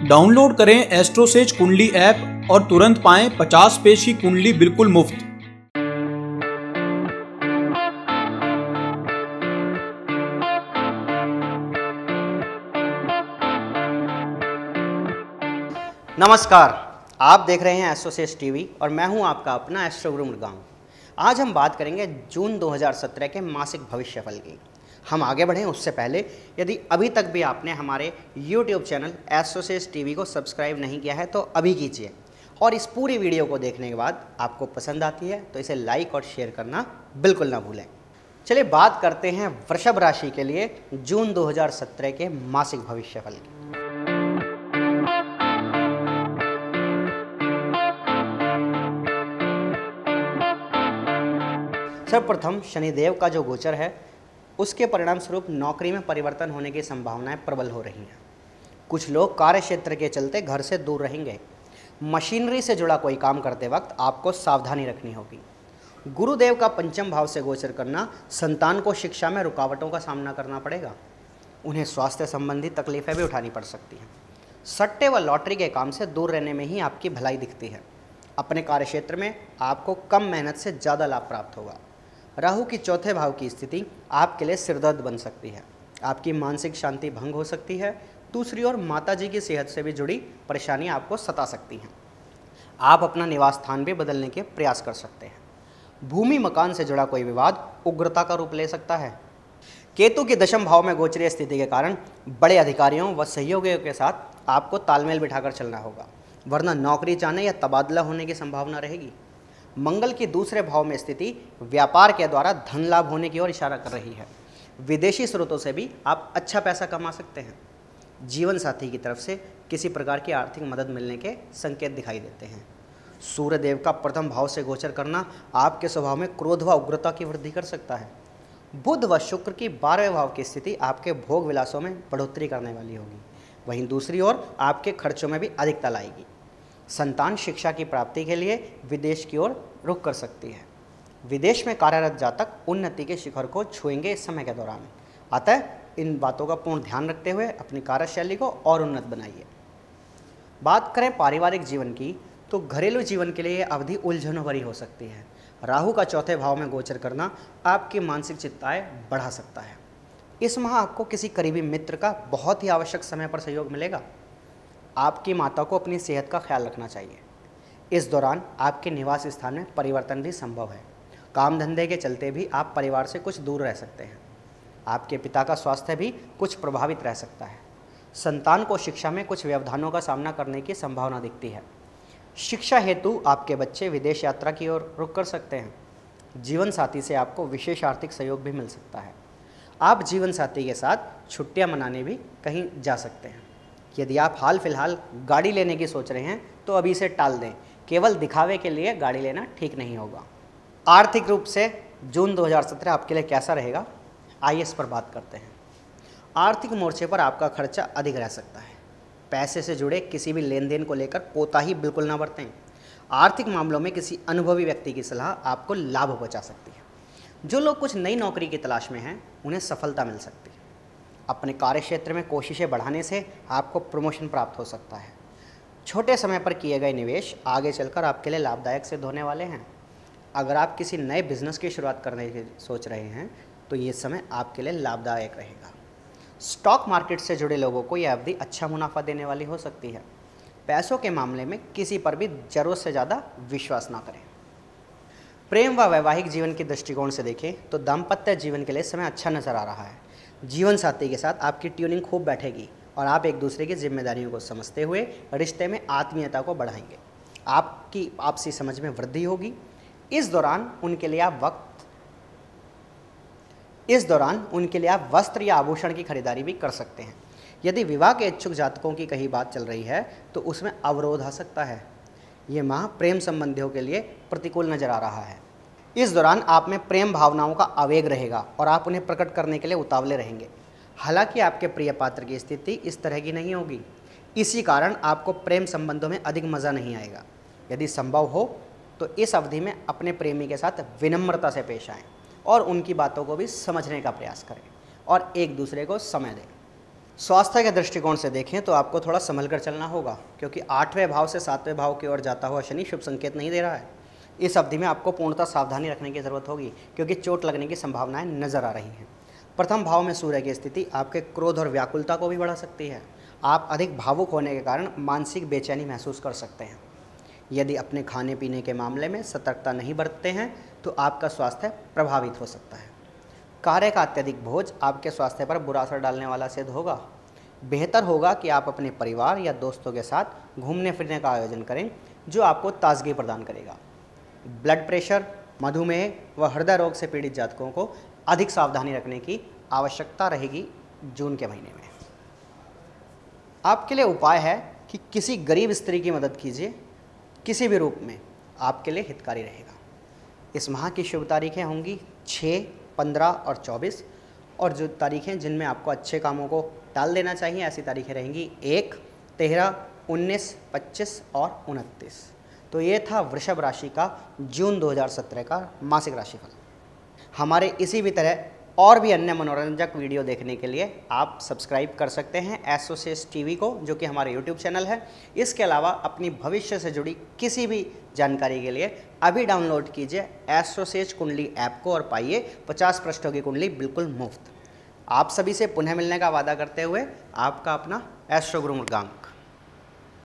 Download करें एस्ट्रोसेज कुंडली app और तुरंत पाएं 50 पेज की कुंडली बिल्कुल मुफ्त। नमस्कार, आप देख रहे हैं एस्ट्रोसेज टीवी और मैं हूं आपका अपना एस्ट्रो गुरु मृगांक। आज हम बात करेंगे जून 2017 के मासिक भविष्यफल की। हम आगे बढ़ें उससे पहले यदि अभी तक भी आपने हमारे YouTube चैनल एस्ट्रोसेज टीवी को सब्सक्राइब नहीं किया है तो अभी कीजिए, और इस पूरी वीडियो को देखने के बाद आपको पसंद आती है तो इसे लाइक और शेयर करना बिल्कुल ना भूलें। चलिए बात करते हैं वृषभ राशि के लिए जून 2017 के मासिक भविष्यफल की। सर्वप्रथम शनिदेव का जो गोचर है उसके परिणाम स्वरूप नौकरी में परिवर्तन होने की संभावनाएं प्रबल हो रही हैं। कुछ लोग कार्य क्षेत्र के चलते घर से दूर रहेंगे। मशीनरी से जुड़ा कोई काम करते वक्त आपको सावधानी रखनी होगी। गुरुदेव का पंचम भाव से गोचर करना संतान को शिक्षा में रुकावटों का सामना करना पड़ेगा। उन्हें स्वास्थ्य संबंधी तकलीफें भी उठानी पड़ सकती हैं। सट्टे व लॉटरी के काम से दूर रहने में ही आपकी भलाई दिखती है। अपने कार्य क्षेत्र में आपको कम मेहनत से ज़्यादा लाभ प्राप्त होगा। राहु की चौथे भाव की स्थिति आपके लिए सिरदर्द बन सकती है। आपकी मानसिक शांति भंग हो सकती है। दूसरी ओर माताजी की सेहत से भी जुड़ी परेशानी आपको सता सकती हैं। आप अपना निवास स्थान भी बदलने के प्रयास कर सकते हैं। भूमि मकान से जुड़ा कोई विवाद उग्रता का रूप ले सकता है। केतु के दशम भाव में गोचरीय स्थिति के कारण बड़े अधिकारियों व सहयोगियों के साथ आपको तालमेल बिठाकर चलना होगा, वरना नौकरी जाने या तबादला होने की संभावना रहेगी। मंगल की दूसरे भाव में स्थिति व्यापार के द्वारा धन लाभ होने की ओर इशारा कर रही है। विदेशी स्रोतों से भी आप अच्छा पैसा कमा सकते हैं। जीवन साथी की तरफ से किसी प्रकार की आर्थिक मदद मिलने के संकेत दिखाई देते हैं। सूर्य देव का प्रथम भाव से गोचर करना आपके स्वभाव में क्रोध व उग्रता की वृद्धि कर सकता है। बुध व शुक्र की 12वें भाव की स्थिति आपके भोग विलासों में बढ़ोतरी करने वाली होगी। वहीं दूसरी ओर आपके खर्चों में भी अधिकता लाएगी। संतान शिक्षा की प्राप्ति के लिए विदेश की ओर रुख कर सकती है। विदेश में कार्यरत जातक उन्नति के शिखर को छुएंगे इस समय के दौरान। अतः इन बातों का पूर्ण ध्यान रखते हुए अपनी कार्यशैली को और उन्नत बनाइए। बात करें पारिवारिक जीवन की तो घरेलू जीवन के लिए अवधि उलझनों भरी हो सकती है। राहु का चौथे भाव में गोचर करना आपकी मानसिक चिंताएं बढ़ा सकता है। इस माह आपको किसी करीबी मित्र का बहुत ही आवश्यक समय पर सहयोग मिलेगा। आपकी माता को अपनी सेहत का ख्याल रखना चाहिए। इस दौरान आपके निवास स्थान में परिवर्तन भी संभव है। काम धंधे के चलते भी आप परिवार से कुछ दूर रह सकते हैं। आपके पिता का स्वास्थ्य भी कुछ प्रभावित रह सकता है। संतान को शिक्षा में कुछ व्यवधानों का सामना करने की संभावना दिखती है। शिक्षा हेतु आपके बच्चे विदेश यात्रा की ओर रुख कर सकते हैं। जीवन साथी से आपको विशेष आर्थिक सहयोग भी मिल सकता है। आप जीवन साथी के साथ छुट्टियां मनाने भी कहीं जा सकते हैं। यदि आप हाल फिलहाल गाड़ी लेने की सोच रहे हैं तो अभी इसे टाल दें। केवल दिखावे के लिए गाड़ी लेना ठीक नहीं होगा। आर्थिक रूप से जून 2017 आपके लिए कैसा रहेगा, आइए इस पर बात करते हैं। आर्थिक मोर्चे पर आपका खर्चा अधिक रह सकता है। पैसे से जुड़े किसी भी लेन देन को लेकर कोताही बिल्कुल ना बरतें। आर्थिक मामलों में किसी अनुभवी व्यक्ति की सलाह आपको लाभ पहुंचा सकती है। जो लोग कुछ नई नौकरी की तलाश में हैं उन्हें सफलता मिल सकती है। अपने कार्य क्षेत्र में कोशिशें बढ़ाने से आपको प्रमोशन प्राप्त हो सकता है। छोटे समय पर किए गए निवेश आगे चलकर आपके लिए लाभदायक सिद्ध होने वाले हैं। अगर आप किसी नए बिजनेस की शुरुआत करने की सोच रहे हैं तो ये समय आपके लिए लाभदायक रहेगा। स्टॉक मार्केट से जुड़े लोगों को यह अवधि अच्छा मुनाफा देने वाली हो सकती है। पैसों के मामले में किसी पर भी जरूरत से ज़्यादा विश्वास ना करें। प्रेम व वैवाहिक जीवन के दृष्टिकोण से देखें तो दाम्पत्य जीवन के लिए समय अच्छा नजर आ रहा है। जीवन साथी के साथ आपकी ट्यूनिंग खूब बैठेगी और आप एक दूसरे की जिम्मेदारियों को समझते हुए रिश्ते में आत्मीयता को बढ़ाएंगे। आपकी आपसी समझ में वृद्धि होगी। इस दौरान उनके लिए आप वस्त्र या आभूषण की खरीदारी भी कर सकते हैं। यदि विवाह के इच्छुक जातकों की कहीं बात चल रही है तो उसमें अवरोध आ सकता है। ये माह प्रेम संबंधियों के लिए प्रतिकूल नजर आ रहा है। इस दौरान आप में प्रेम भावनाओं का आवेग रहेगा और आप उन्हें प्रकट करने के लिए उतावले रहेंगे। हालांकि आपके प्रिय पात्र की स्थिति इस तरह की नहीं होगी। इसी कारण आपको प्रेम संबंधों में अधिक मज़ा नहीं आएगा। यदि संभव हो तो इस अवधि में अपने प्रेमी के साथ विनम्रता से पेश आएं और उनकी बातों को भी समझने का प्रयास करें और एक दूसरे को समय दें। स्वास्थ्य के दृष्टिकोण से देखें तो आपको थोड़ा संभल कर चलना होगा, क्योंकि 8वें भाव से 7वें भाव की ओर जाता हुआ शनि शुभ संकेत नहीं दे रहा है। इस अवधि में आपको पूर्णतः सावधानी रखने की ज़रूरत होगी, क्योंकि चोट लगने की संभावनाएं नजर आ रही हैं। प्रथम भाव में सूर्य की स्थिति आपके क्रोध और व्याकुलता को भी बढ़ा सकती है। आप अधिक भावुक होने के कारण मानसिक बेचैनी महसूस कर सकते हैं। यदि अपने खाने पीने के मामले में सतर्कता नहीं बरतते हैं तो आपका स्वास्थ्य प्रभावित हो सकता है। कार्य का अत्यधिक बोझ आपके स्वास्थ्य पर बुरा असर डालने वाला सिद्ध होगा। बेहतर होगा कि आप अपने परिवार या दोस्तों के साथ घूमने फिरने का आयोजन करें, जो आपको ताजगी प्रदान करेगा। ब्लड प्रेशर, मधुमेह व हृदय रोग से पीड़ित जातकों को अधिक सावधानी रखने की आवश्यकता रहेगी जून के महीने में। आपके लिए उपाय है कि किसी गरीब स्त्री की मदद कीजिए, किसी भी रूप में आपके लिए हितकारी रहेगा। इस माह की शुभ तारीखें होंगी 6, 15 और 24, और जो तारीखें जिनमें आपको अच्छे कामों को टाल देना चाहिए ऐसी तारीखें रहेंगी 1, 13, 19, 25 और 29। तो ये था वृषभ राशि का जून 2017 का मासिक राशिफल। हमारे इसी भी तरह और भी अन्य मनोरंजक वीडियो देखने के लिए आप सब्सक्राइब कर सकते हैं एस्ट्रोसेज टीवी को, जो कि हमारे यूट्यूब चैनल है। इसके अलावा अपनी भविष्य से जुड़ी किसी भी जानकारी के लिए अभी डाउनलोड कीजिए एस्ट्रोसेज कुंडली ऐप को और पाइए 50 पृष्ठों की कुंडली बिल्कुल मुफ्त। आप सभी से पुनः मिलने का वादा करते हुए आपका अपना एस्ट्रो गुरु मृगांक।